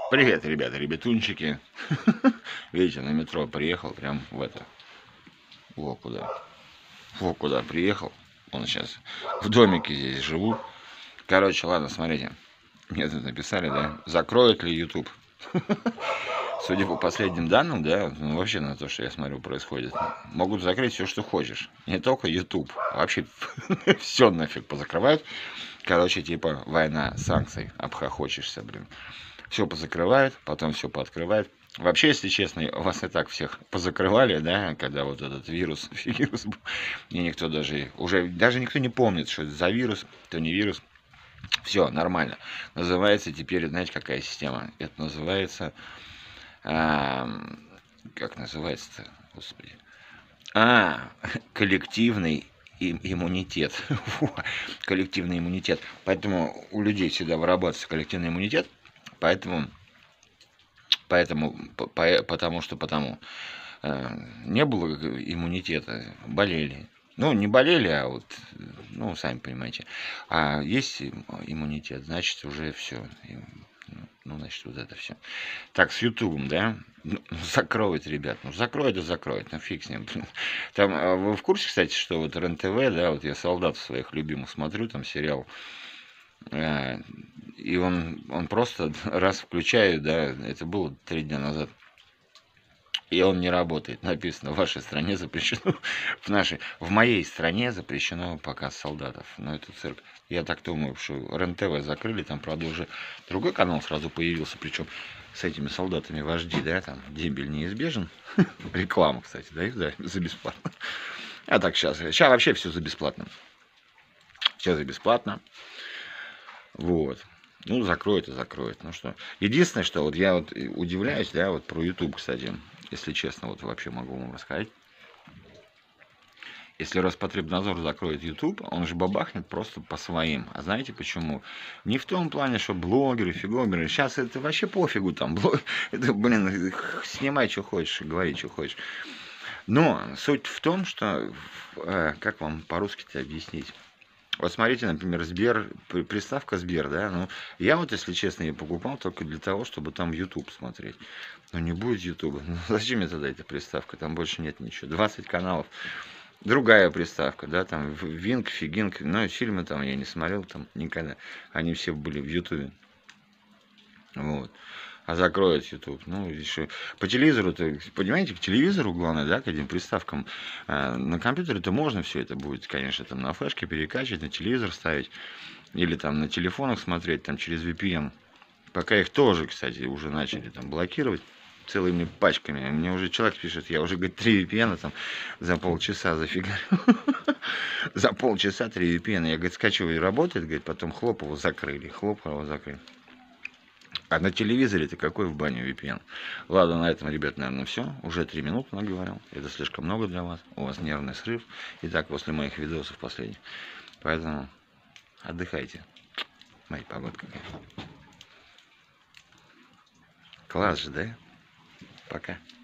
Привет, ребята, ребятунчики. Видите, на метро приехал, прям в это. Во куда. Во куда приехал. Он сейчас в домике здесь живу. Короче, ладно, смотрите. Мне тут написали, да, закроют ли YouTube. Судя по последним данным, да, ну, вообще на то, что я смотрю, происходит, могут закрыть все, что хочешь. Не только YouTube, а вообще все нафиг позакрывают. Короче, типа война санкций, обхохочешься, блин. Все позакрывают, потом все пооткрывают. Вообще, если честно, вас и так всех позакрывали, да, когда вот этот вирус был. И никто даже никто не помнит, что это за вирус, то не вирус. Все, нормально. Называется теперь, знаете, какая система? Это называется... как называется-то? Господи. Коллективный иммунитет. Коллективный иммунитет. Поэтому у людей всегда вырабатывается коллективный иммунитет. Потому что не было иммунитета, болели. Ну, не болели, а вот, ну, сами понимаете. А есть иммунитет, значит, уже все. Ну, значит, вот это все. Так, с Ютубом, да? Ну, закроют, ребят. Ну, закроют и закроют. Ну, фиг с ним. Там, вы в курсе, кстати, что вот РЕН-ТВ, да, вот я солдатов своих любимых смотрю, там сериал. И он просто раз включаю, да, это было 3 дня назад. И он не работает. Написано, в вашей стране запрещено, в моей стране запрещено показ солдатов. Но это цирк. Я так думаю, что РЕН-ТВ закрыли, там, правда, уже другой канал сразу появился, причем с этими солдатами вожди, да, там, дембель неизбежен. Реклама, кстати, да, за бесплатно. А так сейчас вообще все за бесплатно. Все за бесплатно. Вот. Ну, закроет и закроет. Ну что. Единственное, что вот я вот удивляюсь, да, вот про YouTube, кстати, если честно, вот вообще могу вам рассказать. Если Роспотребнадзор закроет YouTube, он же бабахнет просто по своим. А знаете почему? Не в том плане, что блогеры, фиговеры. Сейчас это вообще пофигу там. Это, блин, снимай, что хочешь, говори, что хочешь. Но суть в том, что... Как вам по-русски-то объяснить? Вот смотрите, например, Сбер, приставка Сбер, да, ну, я вот, если честно, ее покупал только для того, чтобы там YouTube смотреть. Но не будет YouTube. Ну, зачем мне тогда эта приставка? Там больше нет ничего. 20 каналов. Другая приставка, да, там, Винк, Фигинг, но фильмы там я не смотрел там никогда. Они все были в YouTube. Вот. А закроют YouTube. Ну, еще по телевизору, понимаете, к телевизору главное, да, к этим приставкам. На компьютере-то можно все это будет, конечно, там на флешке перекачивать, на телевизор ставить. Или там на телефонах смотреть, там через VPN. Пока их тоже, кстати, уже начали там блокировать целыми пачками. Мне уже человек пишет, я уже, говорит, 3 VPN там за полчаса зафигарил. За полчаса 3 VPN. Я, говорит, скачиваю, работает, говорит, потом хлоп, его закрыли. Хлоп, его закрыли. А на телевизоре-то какой в баню VPN? Ладно, на этом, ребят, наверное, все. Уже 3 минуты наговорил. Это слишком много для вас. У вас нервный срыв. Итак, после моих видосов последних. Поэтому отдыхайте. Моя погодка какая. Класс же, да? Пока.